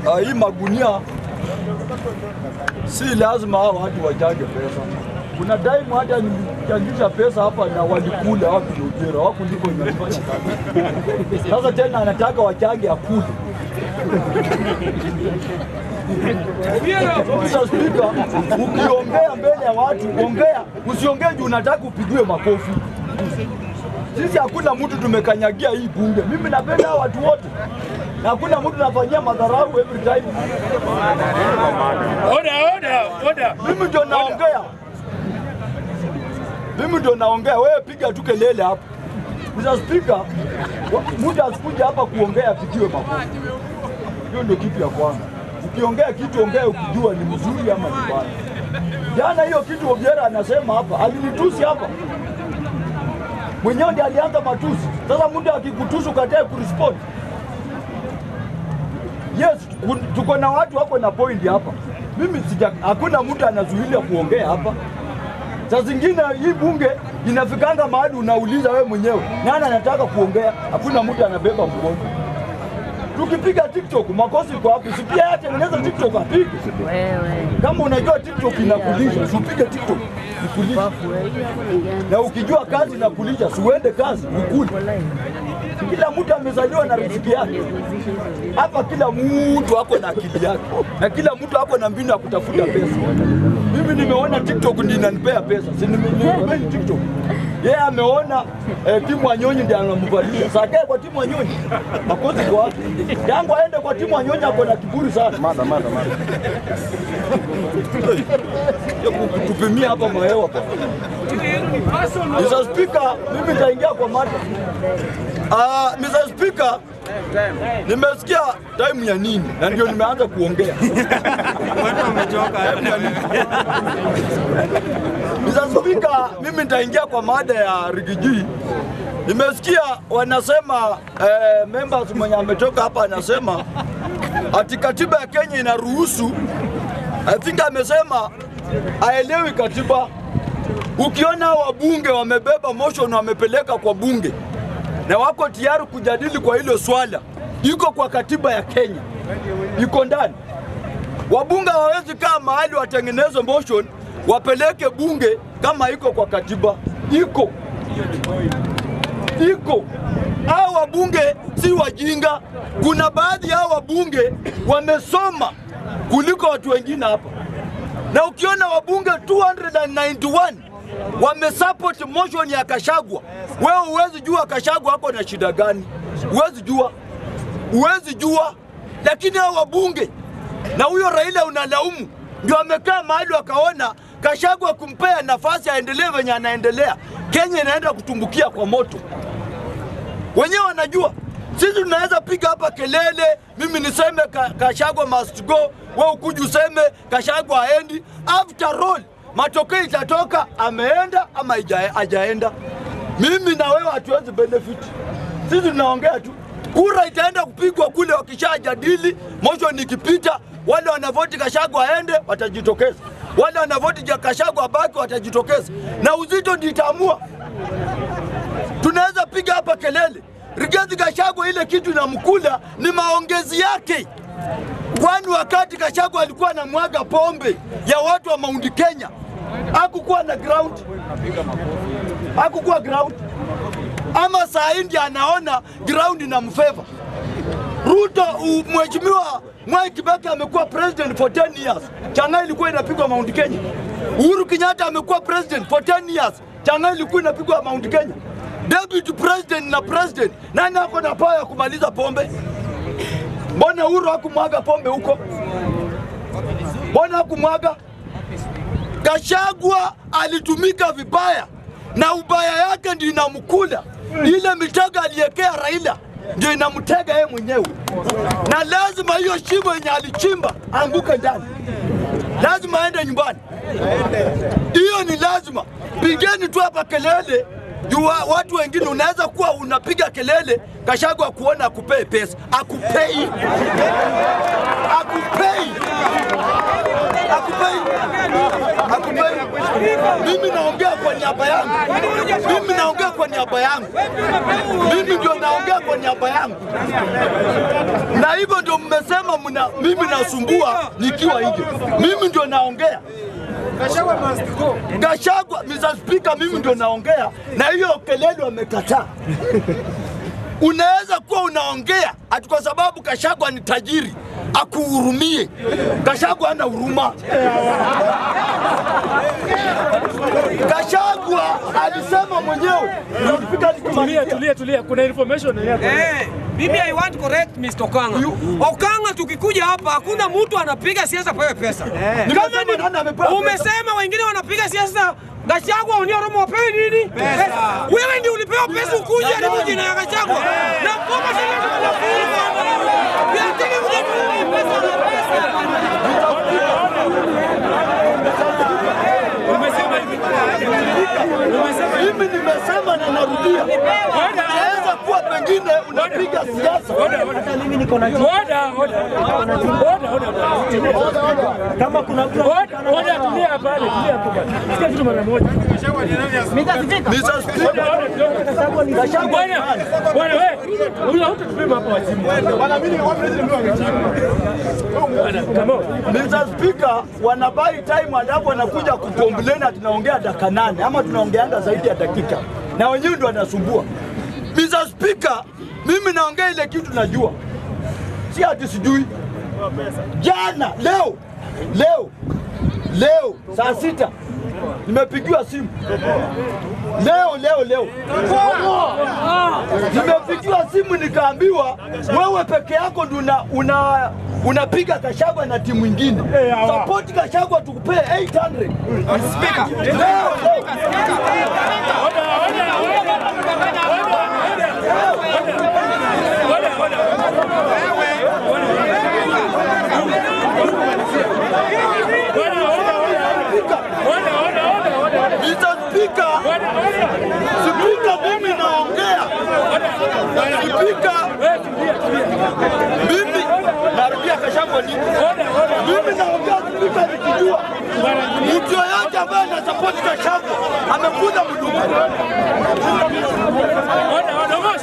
hii magunia si lazima hao watu wachange pesa. Kuna time hata nilichangisha pesa hapa na walikula watu ujira wako ndiko inafanya kazi. Sasa tena anataka wachange akule. Sasa speaker, ukiongea mbele ya watu, ongea, usiongee juu unataka upigiwe makofi. Sisi hakuna mtu tumekanyagia hii bunge. Mimi napenda watu wote. Na hakuna mtu nafanyia madharau every time. Order. Mimi ndio naongea. Wewe piga tu kelele hapa. Mr. Speaker, mtu asikuja hapa kuongea apigiwe makofi. Hiyo ndio kitu ya kwanza. Ukiongea kitu ongea ukijua ni mzuri ama ni mbaya. Jana hiyo kitu Obiera anasema hapa, alinitusi hapa. Mwenyewe ndiye alianza matusi. Sasa mtu akikutusi ukatae kurespond. Yes, tuko na watu wako na point hapa. Mimi hakuna mtu anazuilia kuongea hapa. Saa zingine hii bunge inafikanga mahali unauliza wewe mwenyewe nani anataka kuongea, hakuna mtu anabeba mgongo. Tukipiga TikTok makosi kwa hapo, si pia yatengeneza TikTok apige. Kama unajua TikTok inakulisha, usipige TikTok ikulisha. Na ukijua kazi inakulisha, usiende kazi ukule. Kila mtu amezaliwa na riziki yake. Hapa kila mtu wako na akili yake. Na kila mtu wako na mbinu ya kutafuta pesa. Mimi nimeona TikTok ndio inanipea pesa. Si nimeona TikTok. Yeye ameona timu Wanyonyi ndio anamvalisha. Sasa kwa timu Wanyonyi. Makosi kwa watu. Yangu aende kwa timu Wanyonyi ako na kiburi sana. Mada. Tupimia hapa mahewa hapa. Mr. Speaker, mimi nitaingia kwa mada. Mr. Speaker, nimesikia time ya nini na ndio nimeanza kuongea. Watu wamechoka. Mr. Speaker, mimi nitaingia kwa mada ya Rigiji. Nimesikia wanasema members mwenye ametoka hapa anasema ati katiba ya Kenya inaruhusu. I think amesema haelewi katiba. Ukiona wabunge wamebeba motion wamepeleka kwa bunge na wako tayari kujadili kwa hilo swala, iko kwa katiba ya Kenya, iko ndani. Wabunge hawawezi kaa mahali watengeneze motion wapeleke bunge kama iko kwa katiba. Iko. Hao wabunge si wajinga. Kuna baadhi ya wabunge wamesoma kuliko watu wengine hapa. Na ukiona wabunge 291 wamesupport motion ya Gachagua, wewe huwezi jua Gachagua hapo na shida gani. Huwezi jua. Lakini hao wabunge na huyo Raila unalaumu ndio amekaa mahali wakaona Gachagua kumpea nafasi aendelee venye anaendelea, Kenya inaenda kutumbukia kwa moto. Wenyewe wanajua. Sisi tunaweza piga hapa kelele, mimi niseme Gachagua must go, wewe ukuje useme Gachagua haendi. After all, matokeo itatoka ameenda ama hajaenda. Mimi na wewe hatuwezi benefit. Sisi tunaongea tu. Kura itaenda kupigwa kule wakishajadili, motion ikipita, wale wanavoti Gachagua aende watajitokeza. Wale wanavoti Gachagua baki watajitokeza. Na uzito nditamua. Tunaweza piga hapa kelele. Rigathi Gachagua ile kitu inamkula ni maongezi yake. Kwani wakati Gachagua alikuwa anamwaga pombe ya watu wa Mount Kenya, hakukuwa na ground. Ama saa hii anaona ground na mfeva. Ruto mheshimiwa Mwai Kibaki amekuwa president for 10 years. Changa ilikuwa inapigwa Mount Kenya. Uhuru Kenyatta amekuwa president for 10 years. Changa ilikuwa inapigwa Mount Kenya. Deputy president na president, nani ako na power ya kumaliza pombe? Mbona Uhuru hakumwaga pombe huko? Mbona hakumwaga? Gachagua alitumika vibaya na ubaya yake ndio inamkula. Ile Mitego aliwekea Raila ndio inamtega yeye mwenyewe. Na lazima hiyo shimo yenye alichimba anguke ndani. Lazima aende nyumbani. Hiyo ni lazima. Pigeni tu hapa kelele. Jua watu wengine unaweza kuwa unapiga kelele Gachagua kuona akupei pesa. Akupei. Mimi naongea kwa niaba yangu. Mimi naongea kwa niaba yangu. Mimi ndio naongea kwa niaba yangu. Na hivyo ndio mmesema mimi nasumbua nikiwa hivyo. Mimi ndio naongea. Gachagua, Mr. Speaker, mimi ndio naongea na hiyo kelele wamekataa. Unaweza kuwa unaongea ati kwa sababu Gachagua ni tajiri akuhurumie. Gachagua hana huruma. Gachagua alisema mwenyewe. Tulia, kuna information mimi I want to correct Mr. Okanga. Okanga tukikuja hapa hakuna mtu anapiga siasa pewe pesa. Umesema wengine wanapiga siasa Gachagua unioromo wapewe nini? Pesa. Wewe ndio ulipewa pesa ukuje hadi jina ya Gachagua. Na kama sasa tunafunga. Yatiki kuja pesa na pesa. Mimi nimesema na narudia. Unaweza kuwa pengine unapiga siasa. Mimi niko na kama kuna tulia pale, tulia hapo. Sikia kitu mara moja. Mr. Speaker, bwana wewe, huyo hutatupewa hapa wazimu. Bwana mimi Mr. Speaker, wanabai time adabu wanakuja kukomblena tunaongea dakika 8 ama tunaongeanga zaidi ya dakika. Na wenyewe ndio wanasumbua. Mr. Speaker, mimi naongea ile kitu najua. Si ati sijui. Jana, leo saa 6 nimepigiwa simu. Leo. Nimepigiwa simu nikaambiwa wewe peke yako ndio unapiga Gachagua na timu nyingine. Support Gachagua tukupe 800. Speaker. Speaker, mimi naongea. Speaker, mimi narudia Gachagua nini? Mimi naongea Speaker nikijua. Mtu yoyote ambaye anasupport Gachagua amekuja mdumu.